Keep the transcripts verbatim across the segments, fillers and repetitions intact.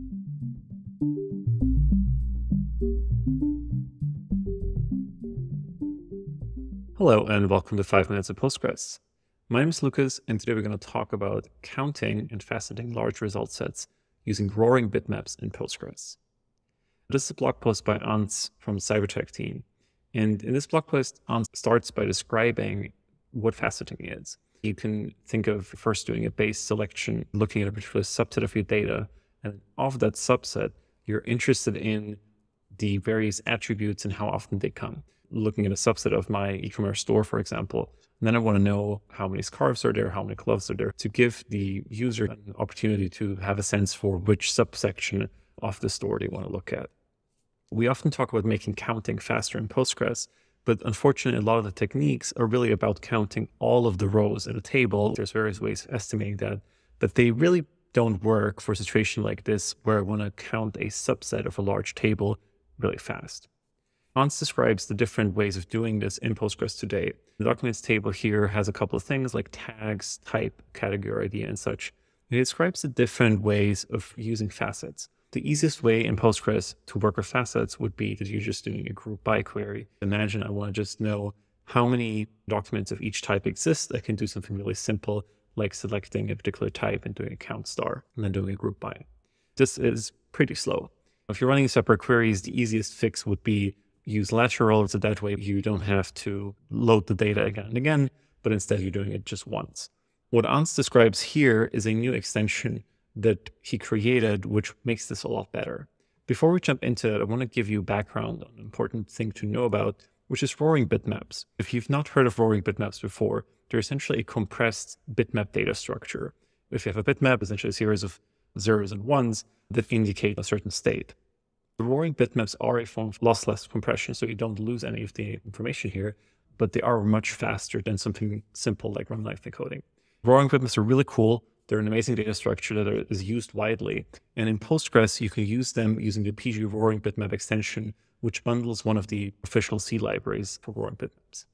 Hello and welcome to five minutes of Postgres. My name is Lucas, and today we're going to talk about counting and faceting large result sets using Roaring Bitmaps in Postgres. This is a blog post by Ans from the Cybertech team. And in this blog post, Ans starts by describing what faceting is. You can think of first doing a base selection, looking at a particular subset of your data, and of that subset, you're interested in the various attributes and how often they come. Looking at a subset of my e-commerce store, for example, and then I want to know how many scarves are there, how many gloves are there, to give the user an opportunity to have a sense for which subsection of the store they want to look at. We often talk about making counting faster in Postgres, but unfortunately, a lot of the techniques are really about counting all of the rows in a table. There's various ways of estimating that, but they really don't work for a situation like this where I want to count a subset of a large table really fast. Ans describes the different ways of doing this in Postgres today. The documents table here has a couple of things like tags, type, category I D, and such. It describes the different ways of using facets. The easiest way in Postgres to work with facets would be that you're just doing a group by query. Imagine I want to just know how many documents of each type exist. I can do something really simple like selecting a particular type and doing a count star and then doing a group by. This is pretty slow. If you're running separate queries, the easiest fix would be use lateral, so that way you don't have to load the data again and again, but instead you're doing it just once. What Ans describes here is a new extension that he created, which makes this a lot better. Before we jump into it, I want to give you background on an important thing to know about, which is Roaring Bitmaps. If you've not heard of Roaring Bitmaps before, they're essentially a compressed bitmap data structure. If you have a bitmap, essentially a series of zeros and ones that indicate a certain state. The Roaring Bitmaps are a form of lossless compression, so you don't lose any of the information here, but they are much faster than something simple like run length encoding. Roaring Bitmaps are really cool. They're an amazing data structure that are, is used widely. And in Postgres, you can use them using the P G Roaring Bitmap extension, which bundles one of the official C libraries for Roaring Bitmaps.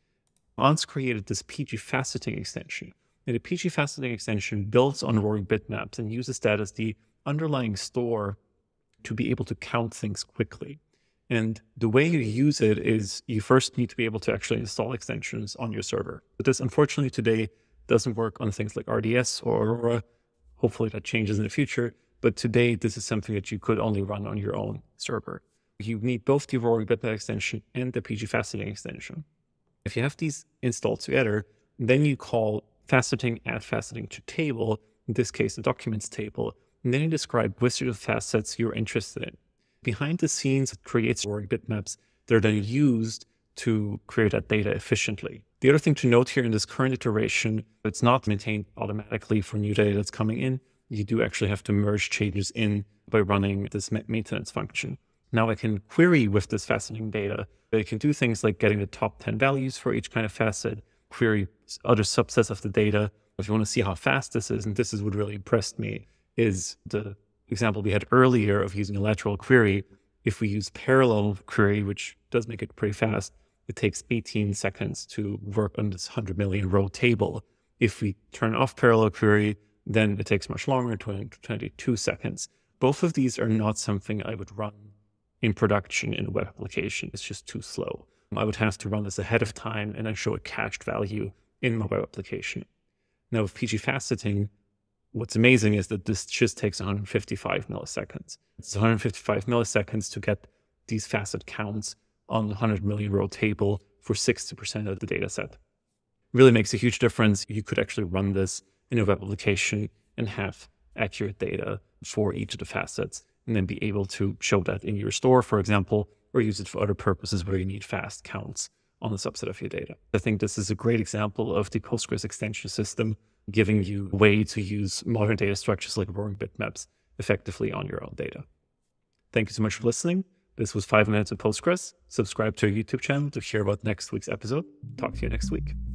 Ans created this P G faceting extension. And the P G faceting extension builds on Roaring Bitmaps and uses that as the underlying store to be able to count things quickly. And the way you use it is you first need to be able to actually install extensions on your server. But this, unfortunately, today doesn't work on things like R D S or Aurora. Hopefully that changes in the future. But today, this is something that you could only run on your own server. You need both the Roaring Bitmap extension and the P G faceting extension. If you have these installed together, then you call faceting add faceting to table, in this case, the documents table, and then you describe which of the facets you're interested in. Behind the scenes, it creates Roaring Bitmaps that are then used to create that data efficiently. The other thing to note here in this current iteration, it's not maintained automatically for new data that's coming in. You do actually have to merge changes in by running this maintenance function. Now I can query with this faceting data. I can do things like getting the top ten values for each kind of facet, query other subsets of the data. If you want to see how fast this is, and this is what really impressed me, is the example we had earlier of using a lateral query. If we use parallel query, which does make it pretty fast, it takes eighteen seconds to work on this one hundred million row table. If we turn off parallel query, then it takes much longer, twenty-two seconds. Both of these are not something I would run in production in a web application. It's just too slow. I would have to run this ahead of time and then show a cached value in my web application. Now with P G faceting, what's amazing is that this just takes one hundred fifty-five milliseconds. It's one hundred fifty-five milliseconds to get these facet counts on the one hundred million row table for sixty percent of the data set. Really makes a huge difference. You could actually run this in a web application and have accurate data for each of the facets and then be able to show that in your store, for example, or use it for other purposes where you need fast counts on the subset of your data. I think this is a great example of the Postgres extension system giving you a way to use modern data structures like Roaring Bitmaps effectively on your own data. Thank you so much for listening. This was five minutes of Postgres. Subscribe to our YouTube channel to hear about next week's episode. Talk to you next week.